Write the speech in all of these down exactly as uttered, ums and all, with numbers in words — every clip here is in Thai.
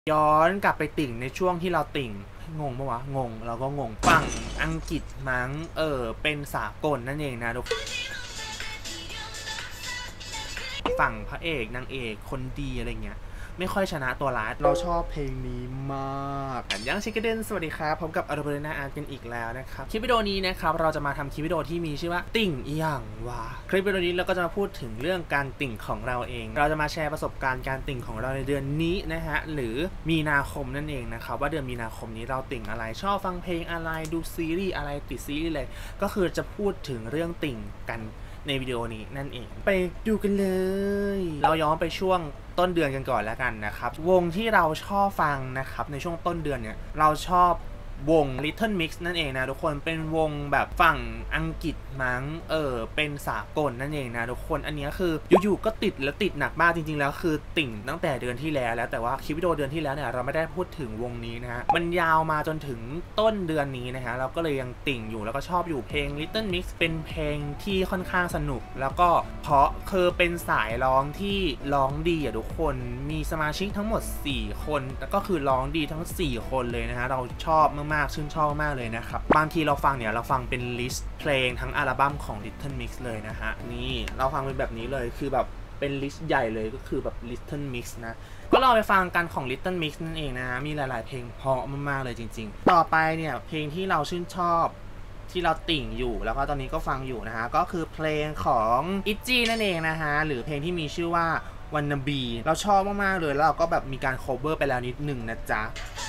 ย้อนกลับไปติ่งในช่วงที่เราติ่งงงปะวะงงเราก็งงฝั่งอังกฤษมั้งเออเป็นสากลนั่นเองนะทุกฝั่งพระเอกนางเอกคนดีอะไรเงี้ยไม่ค่อยชนะตัวร้ายเราชอบเพลงนี้มากยังชิคกี้เดนสวัสดีครับพบกับอาร์เบอร์นาอาร์กันอีกแล้วนะครับคลิปวิดีโอนี้นะครับเราจะมาทำคลิปวิดีโอที่มีชื่อว่าติ่งอีหยังวะคลิปวิดีโอนี้เราก็จะมาพูดถึงเรื่องการติ่งของเราเองเราจะมาแชร์ประสบการณ์การติ่งของเราในเดือนนี้นะฮะหรือมีนาคมนั่นเองนะครับว่าเดือนมีนาคมนี้เราติ่งอะไรชอบฟังเพลงอะไรดูซีรีส์อะไรติดซีรีส์อะไรก็คือจะพูดถึงเรื่องติ่งกันในวิดีโอนี้นั่นเองไปดูกันเลยเราย้อนไปช่วงต้นเดือนกันก่อนแล้วกันนะครับวงที่เราชอบฟังนะครับในช่วงต้นเดือนเนี่ยเราชอบวง Little Mix นั่นเองนะทุกคนเป็นวงแบบฝั่งอังกฤษมั้งเออเป็นสากลนั่นเองนะทุกคนอันนี้คืออยู่ๆก็ติดแล้วติดหนักมากจริงๆแล้วคือติ่งตั้งแต่เดือนที่แล้วแล้วแต่ว่าคลิปวิดีโอเดือนที่แล้วเนี่ยเราไม่ได้พูดถึงวงนี้นะฮะมันยาวมาจนถึงต้นเดือนนี้นะฮะเราก็เลยยังติ่งอยู่แล้วก็ชอบอยู่เพลง Little Mix เป็นเพลงที่ค่อนข้างสนุกแล้วก็เพราะคือเป็นสายร้องที่ร้องดีอ่ะทุกคนมีสมาชิกทั้งหมดสี่คนแล้วก็คือร้องดีทั้งสี่คนเลยนะฮะเราชอบมากๆชื่นชอบมากเลยนะครับบางทีเราฟังเนี่ยเราฟังเป็นลิสต์เพลงทั้งอัลบั้มของ Little Mix เลยนะฮะนี่เราฟังเป็นแบบนี้เลยคือแบบเป็นลิสต์ใหญ่เลยก็คือแบบ Little Mix นะก็ลองไปฟังกันของ Little Mix นั่นเองนะฮะมีหลายๆเพลงเพราะมากๆเลยจริงๆต่อไปเนี่ยเพลงที่เราชื่นชอบที่เราติ่งอยู่แล้วก็ตอนนี้ก็ฟังอยู่นะฮะก็คือเพลงของอิจี้นั่นเองนะฮะหรือเพลงที่มีชื่อว่า Wanna Be เราชอบมากๆเลยแล้วเราก็แบบมีการ cover ไปแล้วนิดหนึ่งนะจ๊ะ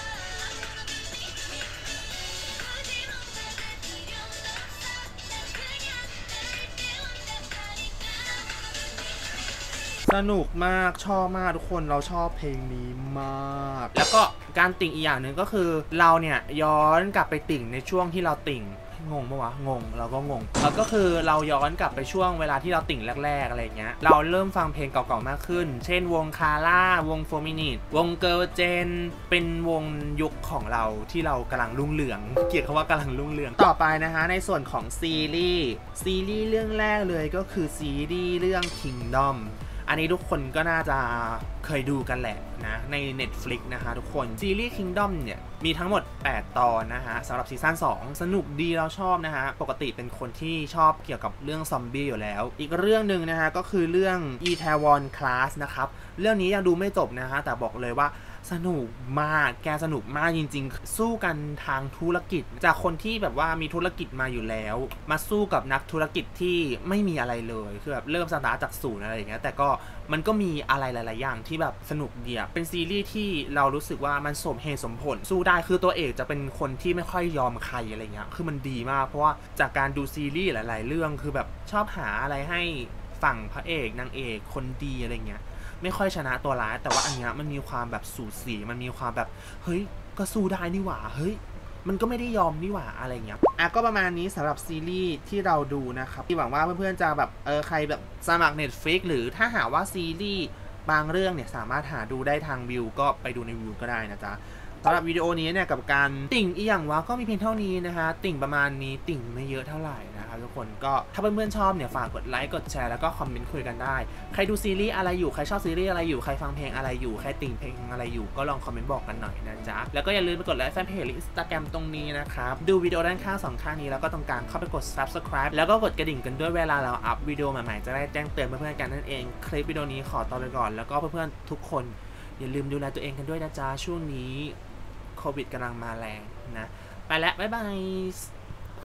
สนุกมากชอบมากทุกคนเราชอบเพลงนี้มากแล้วก็การติ่งอีกอย่างหนึ่งก็คือเราเนี่ยย้อนกลับไปติ่งในช่วงที่เราติ่งงงปะวะงงเราก็งงแล้วก็คือเราย้อนกลับไปช่วงเวลาที่เราติ่งแรกๆอะไรเงี้ยเราเริ่มฟังเพลงเก่าๆมากขึ้นเช่นวงคาร่าวงโฟร์มินิทวงเกิร์ลเจนเป็นวงยุคของเราที่เรากำลังรุ่งเรืองเกลียดคำว่ากำลังรุ่งเรืองต่อไปนะฮะในส่วนของซีรีส์ซีรีส์เรื่องแรกเลยก็คือซีรีส์เรื่อง Kingdomอันนี้ทุกคนก็น่าจะเคยดูกันแหละนะใน Netflix นะคะทุกคนซีรีส์ Kingdom เนี่ยมีทั้งหมดแปดตอนนะฮะสำหรับซีซั่นสองสนุกดีเราชอบนะฮะปกติเป็นคนที่ชอบเกี่ยวกับเรื่องซอมบี้อยู่แล้วอีกเรื่องหนึ่งนะฮะก็คือเรื่อง Itaewon Class นะครับเรื่องนี้ยังดูไม่จบนะฮะแต่บอกเลยว่าสนุกมากแกสนุกมากจริงๆสู้กันทางธุรกิจจากคนที่แบบว่ามีธุรกิจมาอยู่แล้วมาสู้กับนักธุรกิจที่ไม่มีอะไรเลยคือแบบเริ่มสตาร์ทจากศูนย์อะไรอย่างเงี้ยแต่ก็มันก็มีอะไรหลายๆอย่างที่แบบสนุกดีอะเป็นซีรีส์ที่เรารู้สึกว่ามันสมเหตุสมผลสู้ได้คือตัวเอกจะเป็นคนที่ไม่ค่อยยอมใครอะไรเงี้ยคือมันดีมากเพราะว่าจากการดูซีรีส์หลายๆเรื่องคือแบบชอบหาอะไรให้ฝั่งพระเอกนางเอกคนดีอะไรเงี้ยไม่ค่อยชนะตัวร้ายแต่ว่าอันเนี้ยมันมีความแบบสูสีมันมีความแบบเฮ้ยก็สู้ได้นี่หว่าเฮ้ยมันก็ไม่ได้ยอมนี่หว่าอะไรเงี้ยอ่ะก็ประมาณนี้สำหรับซีรีส์ที่เราดูนะครับที่หวังว่าเพื่อนๆจะแบบเออใครแบบสมัคร Netflix หรือถ้าหาว่าซีรีส์บางเรื่องเนี่ยสามารถหาดูได้ทางวิวก็ไปดูในวิวก็ได้นะจ๊ะสำหรับวิดีโอนี้เนี่ยกับการติ่งอีหยังวะก็มีเพียงเท่านี้นะคะติ่งประมาณนี้ติ่งไม่เยอะเท่าไหร่นะครับทุกคนก็ถ้าเพื่อนๆชอบเนี่ยฝากกดไลค์กดแชร์แล้วก็คอมเมนต์คุยกันได้ใครดูซีรีส์อะไรอยู่ใครชอบซีรีส์อะไรอยู่ใครฟังเพลงอะไรอยู่ใครติ่งเพลงอะไรอยู่ก็ลองคอมเมนต์บอกกันหน่อยนะจ๊ะแล้วก็อย่าลืมไปกดไลค์แฟนเพจหรือ Instagram ตรงนี้นะครับดูวิดีโอด้านข้างสองข้างนี้แล้วก็ตรงกลางเข้าไปกด Subscribe แล้วก็กดกระดิ่งกันด้วยเวลาเราอัพวิดีโอใหม่ๆจะได้แจ้งเตือนเพื่อนๆกันนั่นเองคลิปวิดีโอนี้ขอตัวไปก่อนแล้วก็เพื่อนๆทุกคนอย่าลืมดูแลตัวเองกันด้วยนะจ๊ะช่วงนี้โควิดกำลังมาแรงนะไปแล้วบ๊ายบาย